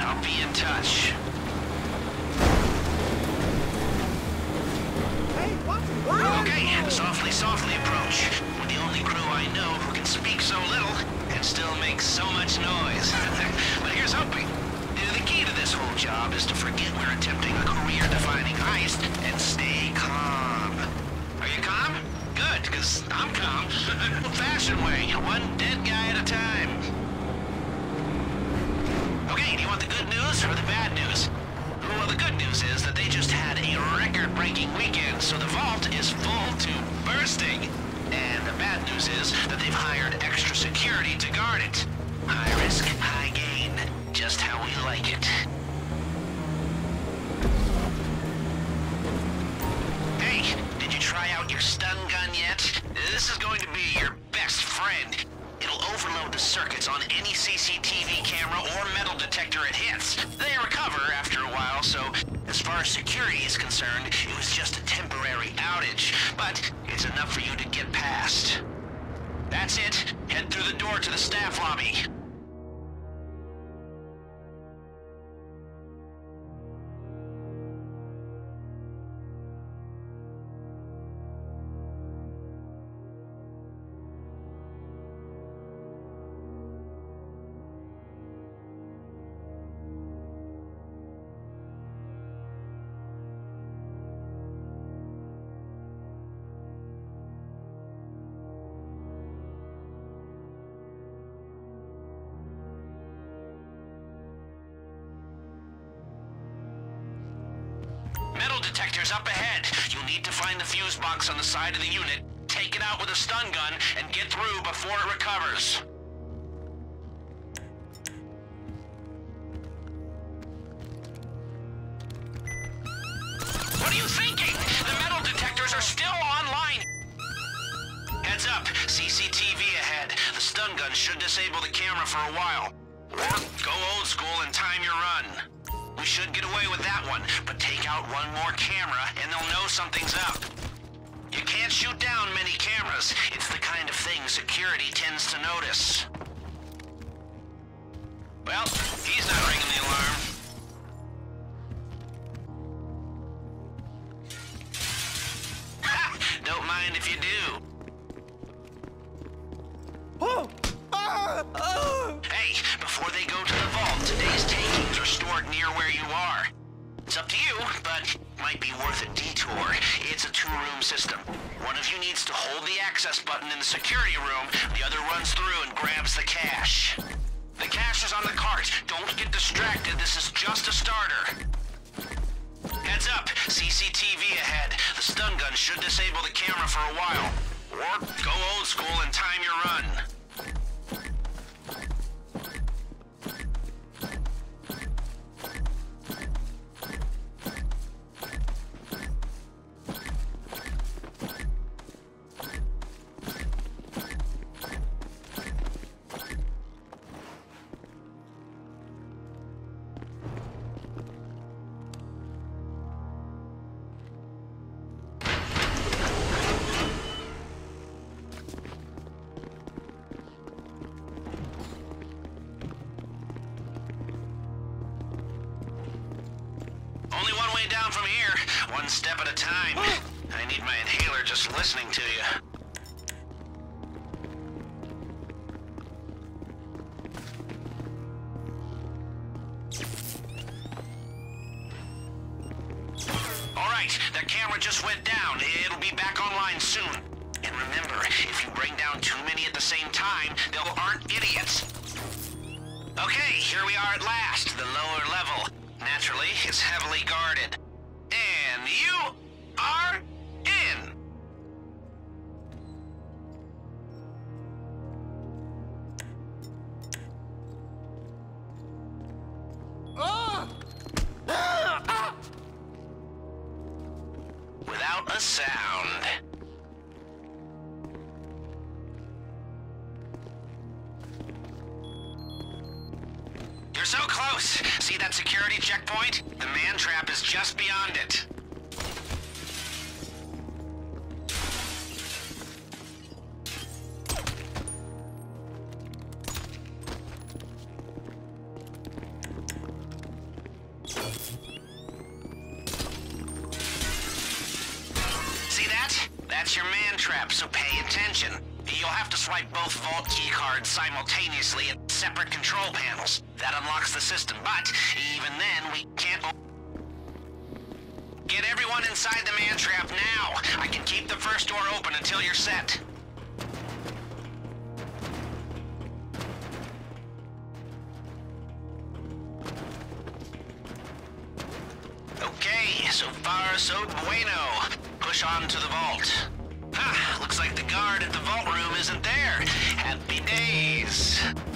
I'll be in touch. Okay, softly approach. We're the only crew I know who can speak so little and still make so much noise. But here's hoping. The key to this whole job is to forget we're attempting a career-defining heist and stay calm. Are you calm? Good, because I'm calm. Old-fashioned way, one dead guy at a time. Okay, do you want the good news or the bad news? Well, the good news is that they just had a record-breaking weekend, so the vault is full to bursting. And the bad news is that they've hired extra security to guard it. High risk, high gain. Just how we like it. Hey, did you try out your stun gun yet? This is going to be your best friend. It'll overload the circuits on any CCTV camera or metal detector it hits. They recover after a while, so as far as security is concerned, it was just a temporary outage. But it's enough for you to get past. That's it. Head through the door to the staff lobby. Metal detectors up ahead. You'll need to find the fuse box on the side of the unit, take it out with a stun gun, and get through before it recovers. What are you thinking? The metal detectors are still online. Heads up, CCTV ahead. The stun gun should disable the camera for a while. Or go old school and time your run. We should get away with that one, but take out one more camera and they'll know something's up. You can't shoot down many cameras. It's the kind of thing security tends to notice. Well, he's not ringing the alarm. Ha! Don't mind if you do. Hey, before they go to the vault, today's takings are stored near where you are. It's up to you, but might be worth a detour. It's a two-room system. One of you needs to hold the access button in the security room, the other runs through and grabs the cash. The cash is on the cart. Don't get distracted, this is just a starter. Heads up, CCTV ahead. The stun gun should disable the camera for a while. Or go old school and time your run. Only one way down from here, one step at a time. I need my inhaler just listening to you. Alright, that camera just went down. It'll be back online soon. And remember, if you bring down too many at the same time, they aren't idiots. Okay, here we are at last, the lower level. Naturally, it's heavily guarded. And you are in! Without a sound. You're so close! See that security checkpoint? The man trap is just beyond it. That's your man trap, so pay attention. You'll have to swipe both vault keycards simultaneously at separate control panels. That unlocks the system, but even then, we can't... Get everyone inside the man trap now. I can keep the first door open until you're set. Okay, so far so bueno. Push on to the vault. Ah, looks like the guard at the vault room isn't there. Happy days.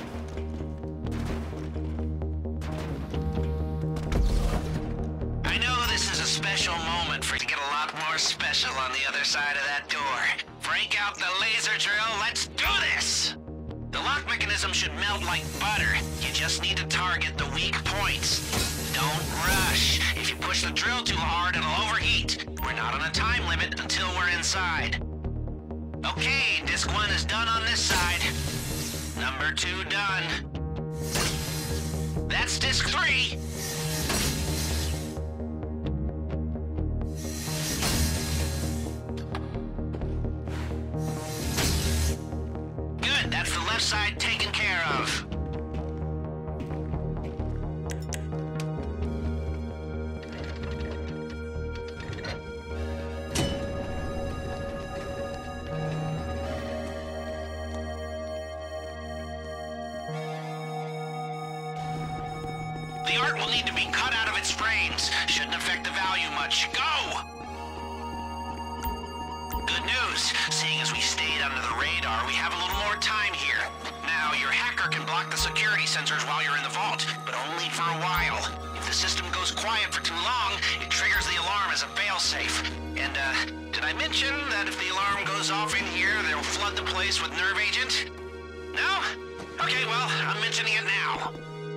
I know this is a special moment for it to get a lot more special on the other side of that door. Break out the laser drill, let's do this! The lock mechanism should melt like butter. You just need to target the weak points. Don't rush. If you push the drill too hard, it'll overheat. We're not on a time limit until we're inside. Okay, disc 1 is done on this side. Number 2 done. That's disc 3. Good, that's the left side taken care of. The art will need to be cut out of its frames. Shouldn't affect the value much. Go! Good news. Seeing as we stayed under the radar, we have a little more time here. Now, your hacker can block the security sensors while you're in the vault, but only for a while. If the system goes quiet for too long, it triggers the alarm as a failsafe. And, did I mention that if the alarm goes off in here, they'll flood the place with nerve agent? No? Okay, well, I'm mentioning it now.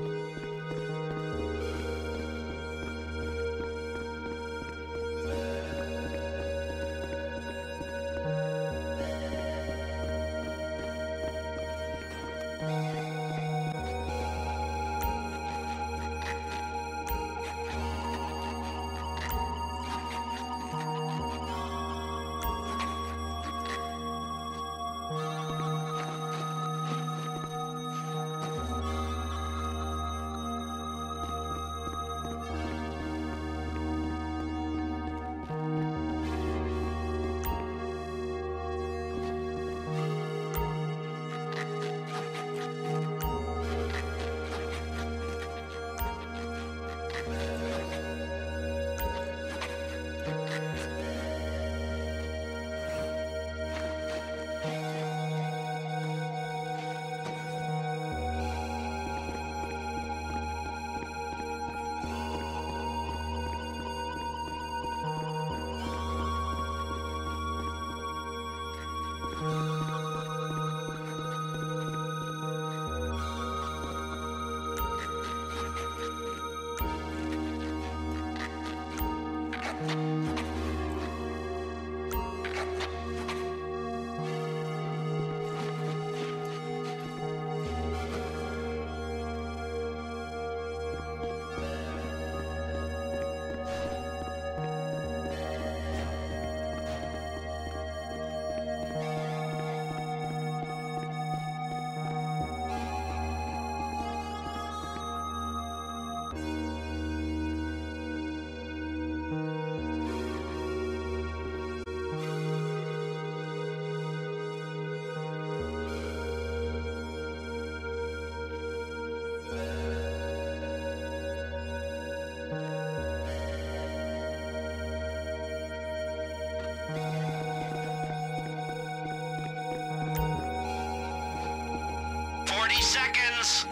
Seconds.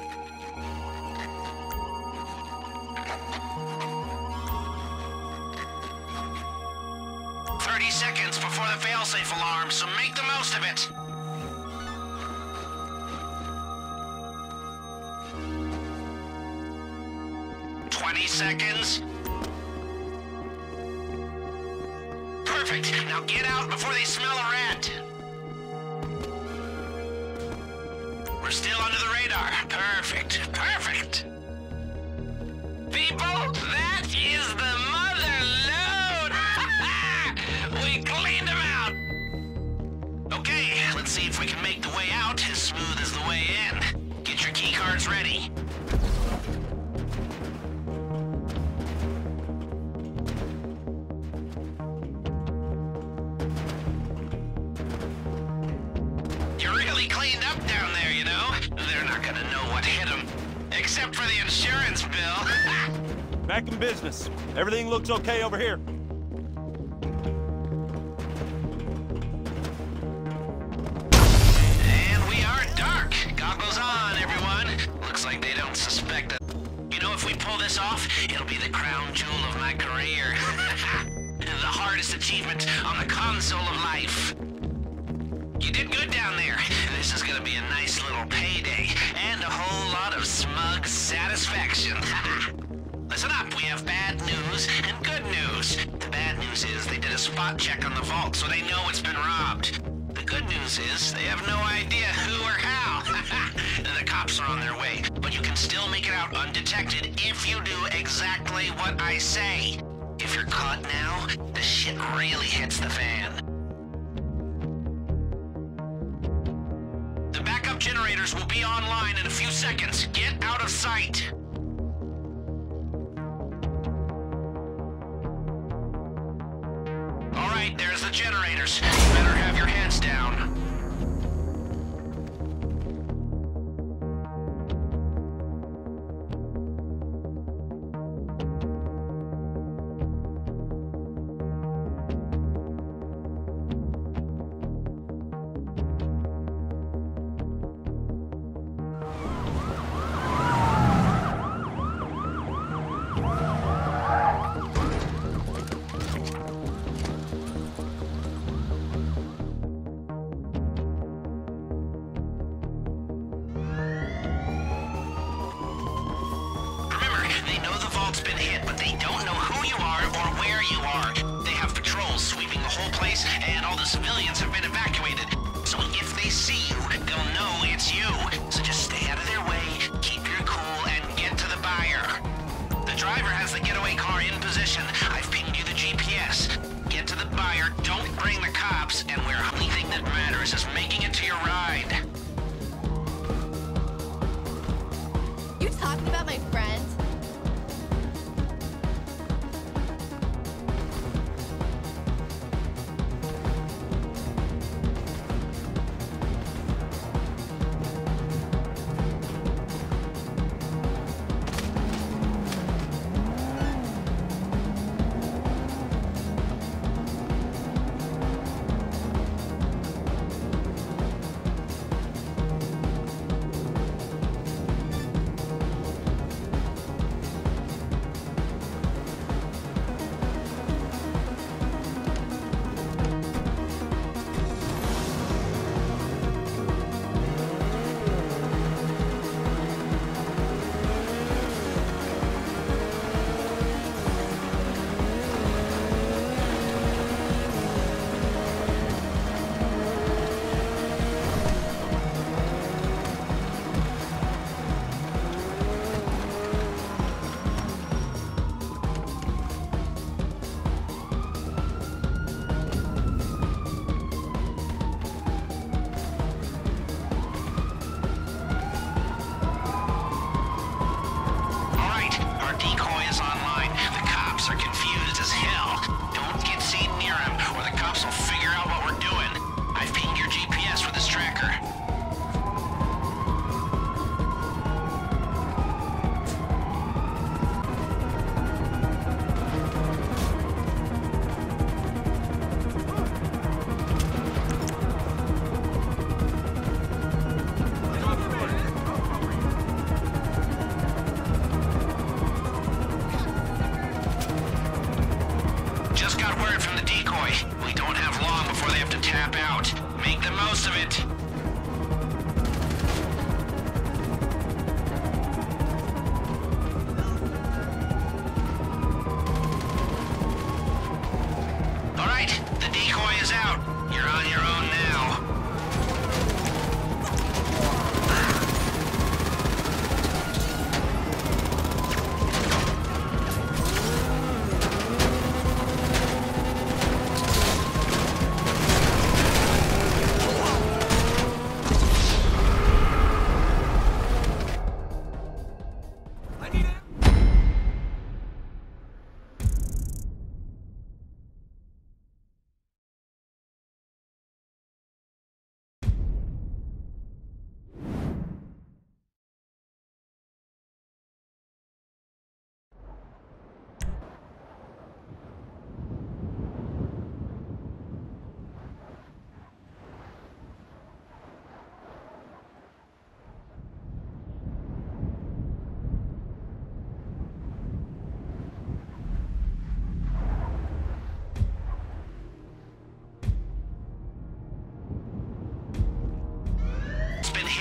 30 seconds before the failsafe alarm, so make the most of it. Seconds. Perfect. Now get out before they smell a rat. We're still under the radar. Perfect. Perfect. People, that is the mother load. We cleaned them out. if we can make the way out as smooth as the way in. Get your key cards ready. You're really cleaned up down there, you know? They're not gonna know what hit them. Except for the insurance bill. Back in business. Everything looks okay over here. And we are dark. Goggles on, everyone. Looks like they don't suspect us. You know, if we pull this off, it'll be the crown jewel of my career. The hardest achievement on the console of life. You did good down there. This is gonna be a nice little payday, and a whole lot of smug satisfaction. Listen up, we have bad news and good news. The bad news is they did a spot check on the vault, so they know it's been robbed. The good news is they have no idea who or how. The cops are on their way, but you can still make it out undetected if you do exactly what I say. If you're caught now, the shit really hits the fan. The backup generators will be online in a few seconds. Get out of sight. All right, there's the generators. You better have your heads down. Been hit, but they don't know who you are or where you are. They have patrols sweeping the whole place, and all the civilians have been evacuated. So if they see you, they'll know it's you. So just stay out of their way, keep your cool, and get to the buyer. The driver has the getaway car in position. I've pinged you the GPS. Get to the buyer, don't bring the cops, and the only thing that matters is making it to your ride. You talking about my friend?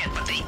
but they